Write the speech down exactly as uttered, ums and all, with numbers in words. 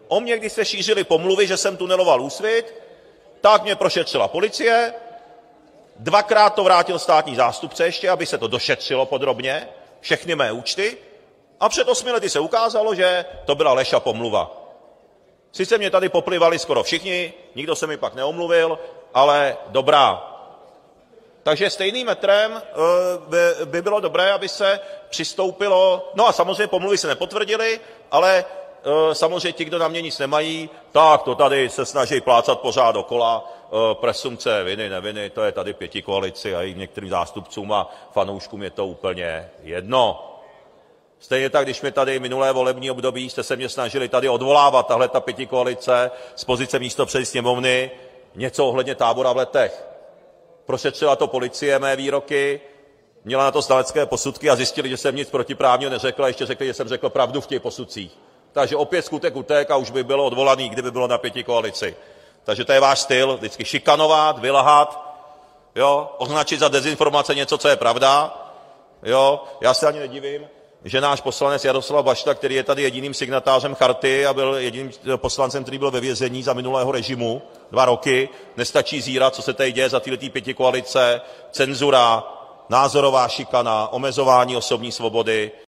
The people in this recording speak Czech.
O mně, když se šířily pomluvy, že jsem tuneloval Úsvit, tak mě prošetřila policie, dvakrát to vrátil státní zástupce ještě, aby se to došetřilo podrobně, všechny mé účty, a před osmi lety se ukázalo, že to byla lež a pomluva. Sice mě tady poplivali skoro všichni, nikdo se mi pak neomluvil, ale dobrá. Takže stejným metrem by, by bylo dobré, aby se přistoupilo, no a samozřejmě pomluvy se nepotvrdily, ale samozřejmě ti, kdo na mě nic nemají, tak to tady se snaží plácat pořád dokola, presumpce viny, neviny, to je tady pětikoalici a i některým zástupcům a fanouškům je to úplně jedno. Stejně tak, když mě tady minulé volební období jste se mě snažili tady odvolávat, tahle ta pětikoalice z pozice místopředsedy sněmovny, něco ohledně tábora v Letech. Prošetřila to policie mé výroky, měla na to znalecké posudky a zjistili, že jsem nic protiprávního neřekl a ještě řekli, že jsem řekl pravdu v těch posudcích. Takže opět skutek utek a už by bylo odvolaný, kdyby bylo na pětikoalici. Takže to je váš styl, vždycky šikanovat, vylhat, jo, označit za dezinformace něco, co je pravda. Jo, já se ani nedivím, že náš poslanec Jaroslav Bašta, který je tady jediným signatářem charty a byl jediným poslancem, který byl ve vězení za minulého režimu dva roky, nestačí zírat, co se tady děje za této pětikoalice, cenzura, názorová šikana, omezování osobní svobody.